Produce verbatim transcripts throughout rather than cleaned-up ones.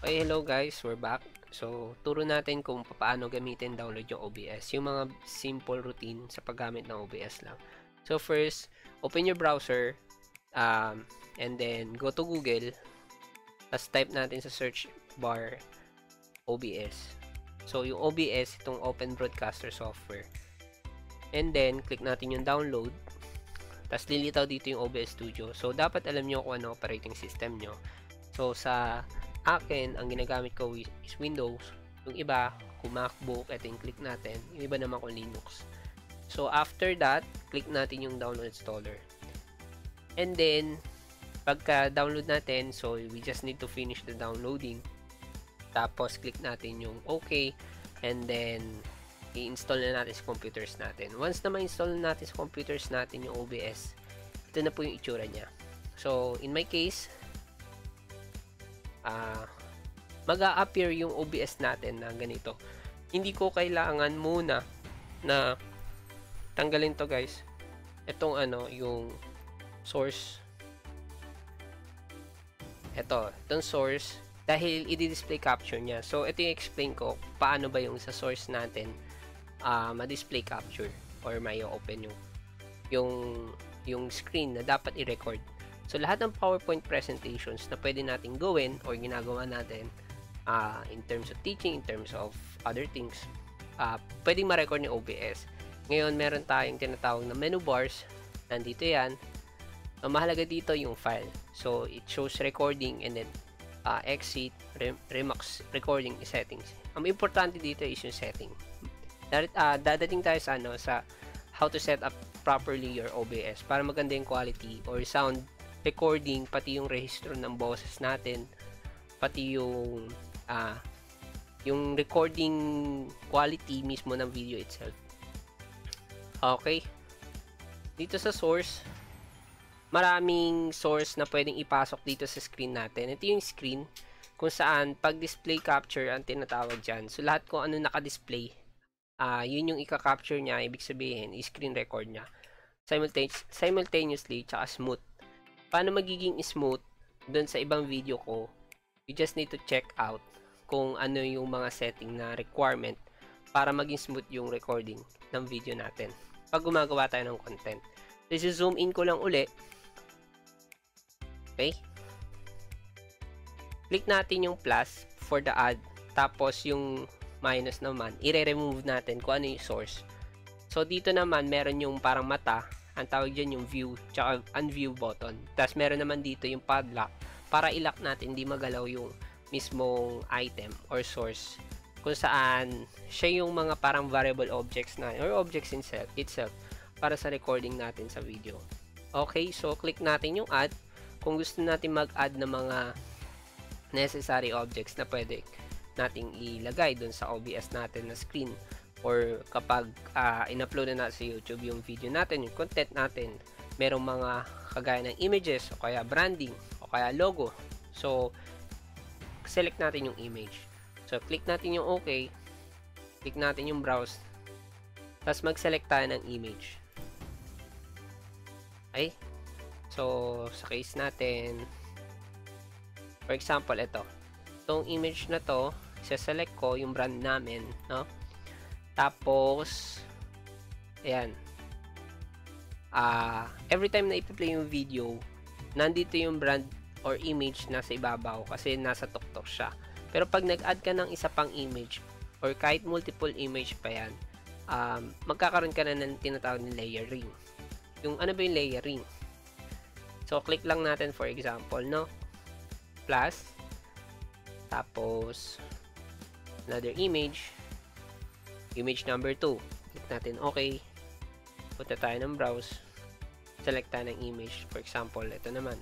Okay, hello guys, we're back. So, turo natin kung paano gamitin download yung O B S. Yung mga simple routine sa paggamit ng O B S lang. So, first, open your browser um, and then go to Google. Tapos type natin sa search bar O B S. So, yung O B S, itong Open Broadcaster Software. And then, click natin yung download. Tapos, lilitaw dito yung O B S Studio. So, dapat alam nyo kung ano operating system nyo. So, sa akin, ang ginagamit ko is Windows. Yung iba, kung MacBook, ito yung click natin. Yung iba naman kung Linux. So, after that, click natin yung download installer. And then, pagka-download natin, so we just need to finish the downloading. Tapos, click natin yung OK. And then, i-install na natin sa computers natin. Once na ma-install na natin sa computers natin yung O B S, ito na po yung itsura niya. So, in my case, Uh, mag-a-appear yung O B S natin na ganito. Hindi ko kailangan muna na tanggalin to guys. Itong ano, yung source. Ito, itong source. Dahil i-display capture niya. So, ito yung explain ko paano ba yung sa source natin uh, ma-display capture or may open yung yung yung screen na dapat i-record. So, lahat ng PowerPoint presentations na pwede natin gawin or ginagawa natin uh, in terms of teaching, in terms of other things, uh, pwedeng ma-record ni O B S. Ngayon, meron tayong tinatawag na menu bars. Nandito yan. Ang mahalaga dito yung file. So, it shows recording and then uh, exit, rem Remax recording settings. Ang importante dito is yung setting. Darit, uh, dadating tayo sa, ano, sa how to set up properly your O B S para maganda yung quality or sound recording, pati yung registro ng boses natin, pati yung uh, yung recording quality mismo ng video itself. Okay. Dito sa source, maraming source na pwedeng ipasok dito sa screen natin. Ito yung screen kung saan pag display capture ang tinatawag dyan. So, lahat kung ano naka-display, uh, yun yung ika-capture niya, ibig sabihin, i-screen record niya. Simultaneous, simultaneously, tsaka smooth. Paano magiging smooth doon sa ibang video ko, you just need to check out kung ano yung mga setting na requirement para maging smooth yung recording ng video natin pag gumagawa tayo ng content. So, zoom in ko lang uli. Okay? Click natin yung plus for the add. Tapos yung minus naman, i-remove natin kung ano yung source. So, dito naman, meron yung parang mata. Ang tawag dyan yung view, tsaka unview button. Tapos meron naman dito yung padlock para i-lock natin, hindi magalaw yung mismong item or source. Kung saan siya yung mga parang variable objects na or objects itself, itself para sa recording natin sa video. Okay, so click natin yung add. Kung gusto natin mag-add ng mga necessary objects na pwede nating ilagay dun sa O B S natin na screen. Or kapag uh, in-upload na natin sa YouTube yung video natin, yung content natin, merong mga kagaya ng images, o kaya branding, o kaya logo. So, select natin yung image. So, click natin yung OK. Click natin yung browse. Tapos, mag-select tayo ng image. Okay? So, sa case natin, for example, ito. Itong image na to, isa-select ko yung brand namin, no? Tapos, ayan. Uh, every time na ipi-play yung video, nandito yung brand or image na sa ibabaw kasi nasa tuktok siya. Pero pag nag-add ka ng isa pang image or kahit multiple image pa yan, um, magkakaroon ka na ng tinatawag na layering. Yung ano ba yung layering? So, click lang natin for example, no? Plus, tapos, another image. Image number two. Click natin OK. Punta tayo ng browse. Select tayo ng image. For example, ito naman.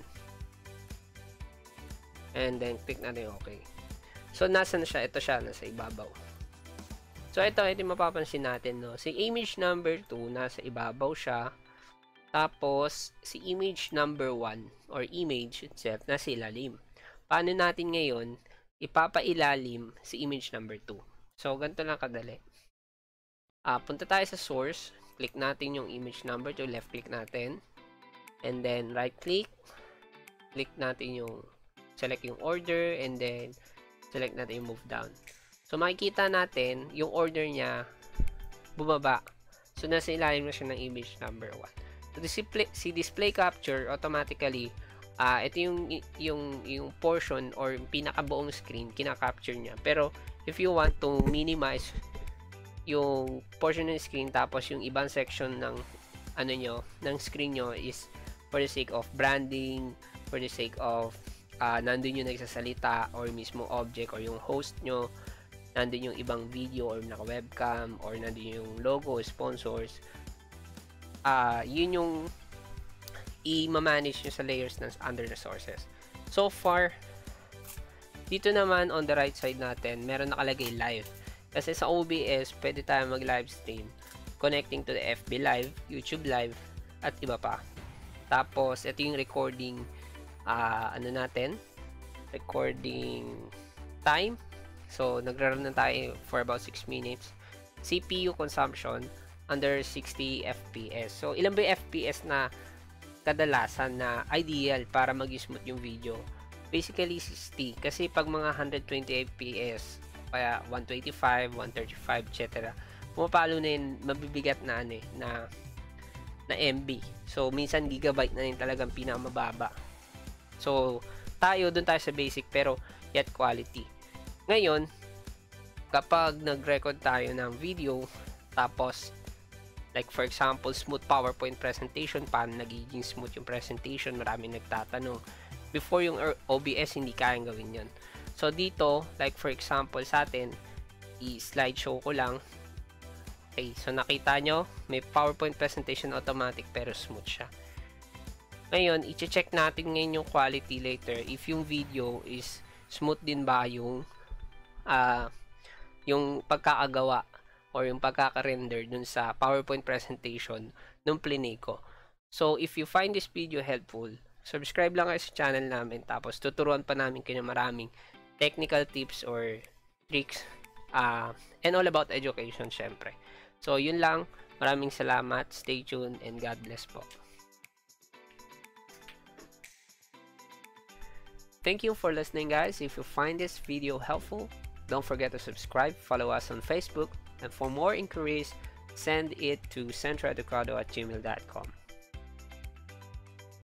And then, click natin OK. So, nasa na siya? Ito siya. Nasa ibabaw. So, ito, ito mapapansin natin, no? Si image number two, nasa ibabaw siya. Tapos, si image number one or image itself, nasa ilalim. Paano natin ngayon ipapailalim si image number two? So, ganito lang kadali. Uh, punta tayo sa source, click natin yung image number two, left click natin, and then right click, click natin yung select yung order, and then Select natin yung move down. So, makikita natin, yung order niya, bumaba. So, nasa ilalim na siya ng image number one. So, display, si display capture, automatically, uh, ito yung, yung, yung portion or pinakabuong screen, kina-capture niya. Pero, if you want to minimize yung portion ng screen, tapos yung ibang section ng, ano nyo, ng screen nyo is for the sake of branding, for the sake of, uh, nandun yung nagsasalita, or mismo object, or yung host nyo, nandun yung ibang video or naka-webcam or nandun yung logo, sponsors. Ah, uh, yun yung i-manage nyo sa layers ng under the sources. So far, dito naman on the right side natin, meron nakalagay live. Kasi sa O B S, pwede tayo mag-live stream connecting to the F B Live, YouTube Live, at iba pa. Tapos, ito yung recording, uh, ano natin, recording time. So, nagra-run na tayo for about six minutes. C P U consumption under sixty F P S. So, ilan ba yung F P S na kadalasan na ideal para mag-smooth yung video? Basically, sixty. Kasi pag mga one twenty F P S, kaya one twenty-five, one thirty-five, et cetera, pumapalo na yun, mabibigat na ano eh, na, na M B. So, minsan gigabyte na yun talagang pinakamababa. So, tayo, dun tayo sa basic, pero yet quality. Ngayon, kapag nag-record tayo ng video, tapos, like for example, smooth PowerPoint presentation, paano nagiging smooth yung presentation, maraming nagtatanong. Before yung O B S, hindi kayang gawin yun. So, dito, like for example, sa atin, i-slideshow ko lang. Okay, so nakita nyo, may PowerPoint presentation automatic, pero smooth siya. Ngayon, i-check natin ngayon yung quality later, if yung video is smooth din ba yung Uh, yung pagkakagawa or yung pagkaka-render dun sa PowerPoint presentation nung plinay ko. So, if you find this video helpful, subscribe lang kayo sa channel namin, tapos tuturuan pa namin kayo maraming technical tips or tricks uh, and all about education syempre. So, yun lang. Maraming salamat. Stay tuned and God bless po. Thank you for listening, guys. If you find this video helpful, don't forget to subscribe, follow us on Facebook, and for more inquiries, send it to centroeducado at gmail dot com.